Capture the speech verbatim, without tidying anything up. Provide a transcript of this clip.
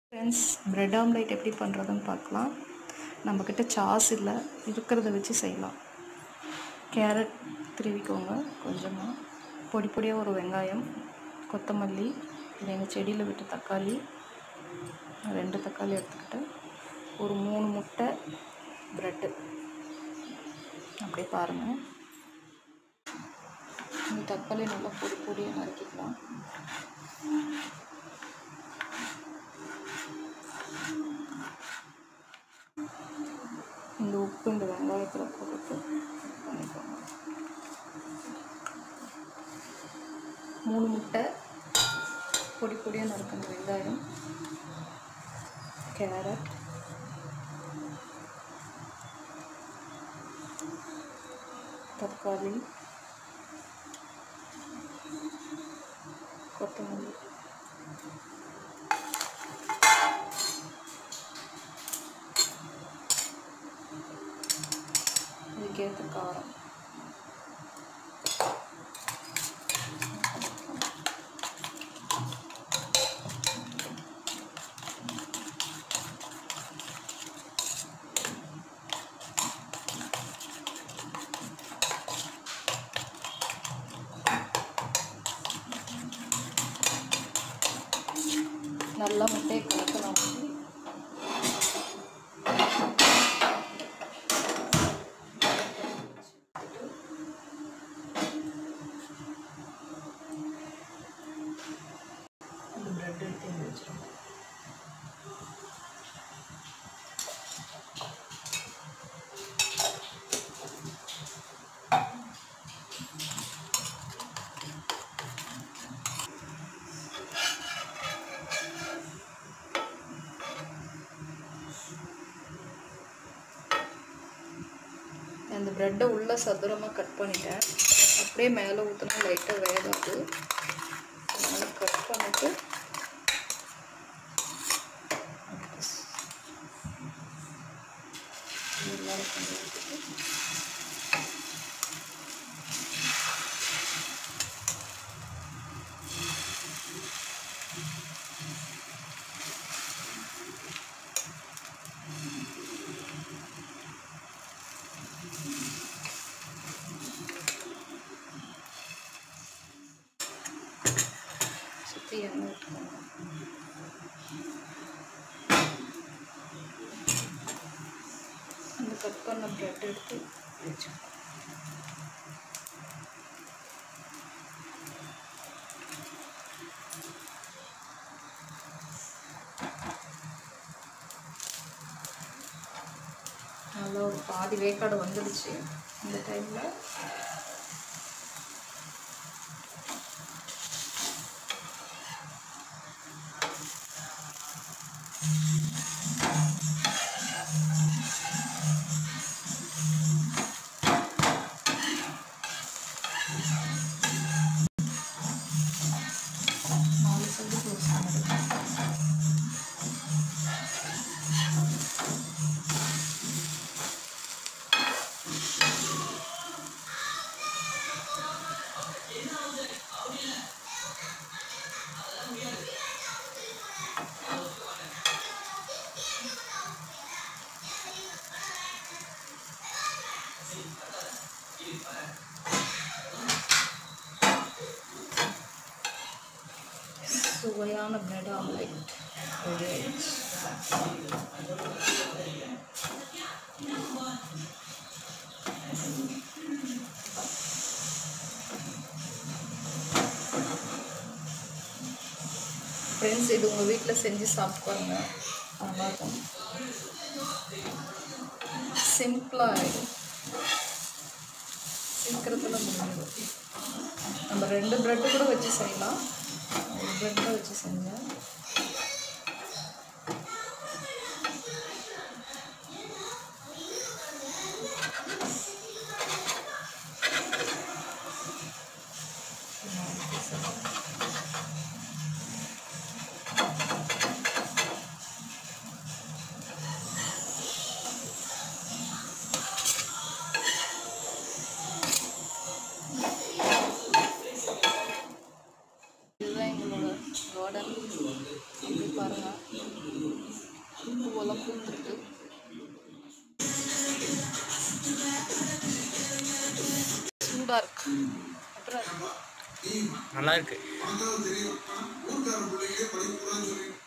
Friends, bread omelette எப்படி பண்ணுறதுன்னு பார்க்கலாம். நம்மக்கிட்ட சாஸ் இல்லை, இருக்கிறத வச்சு செய்யலாம். கேரட் திருவிக்கோங்க, கொஞ்சமாக பொடி பொடியாக ஒரு வெங்காயம், கொத்தமல்லி, இது எங்கள் செடியில் விட்ட தக்காளி, ரெண்டு தக்காளி எடுத்துக்கிட்டேன், ஒரு மூணு முட்டை, ப்ரெட்டு. அப்படியே பாருங்கள். இந்த தக்காளி நல்லா பொடி பொடியாக நறுக்கிக்கலாம். இந்த உப்பு இந்த வெங்காயத்தில் போட்டு பண்ணிக்கோங்க. மூணு முட்டை, பொடி பொடியாக நறுக்கிற வெங்காயம், கேரட், தக்காளி, கொத்தமல்லி, இதுக்கேற்ற காரம், நல்லா முட்டையை கலக்கலாம். அந்த ப்ரெட் எடுத்து வச்சிருக்கோம். அந்த ப்ரெட்டை உள்ளே சதுரமாக கட் பண்ணிட்டேன். அப்படியே மேலே ஊற்றினா லைட்டாக வேகாது. அதனால் கட் பண்ணிவிட்டு எல்லாரும் பண்ணி வச்சுட்டு சுற்றி எண்ணெய் விட்டுக்கோங்க. அந்த கட் பண்ண ப்ரெட் எடுத்து வச்சுக்கோங்க. நல்லா ஒரு பாதி வேக்காடு வந்துடுச்சு. இந்த டைமில் நாலு சைடு க்ளோஸ் பண்ணிடுங்க. சுவையான பிரெட் ஆம்லேட் ரெடி ஆயிடுச்சு. ஃப்ரெண்ட்ஸ், இது உங்கள் வீட்டில் செஞ்சு சாப்பிட்டு பாருங்க, நல்லாயிருக்கும். சிம்பிளாக ஆகிடும், சீக்கிரத்தில் முடிஞ்சிடும். நம்ம ரெண்டு ப்ரெட்டு கூட வச்சு செய்யலாம். ஒரு ப்ரெட்டை வச்சு செஞ்சேன். இதுதான் எங்களோட கார்டன். பூத்துருக்கு. சூடாக இருக்கு. அப்புறம் நல்லா இருக்கு.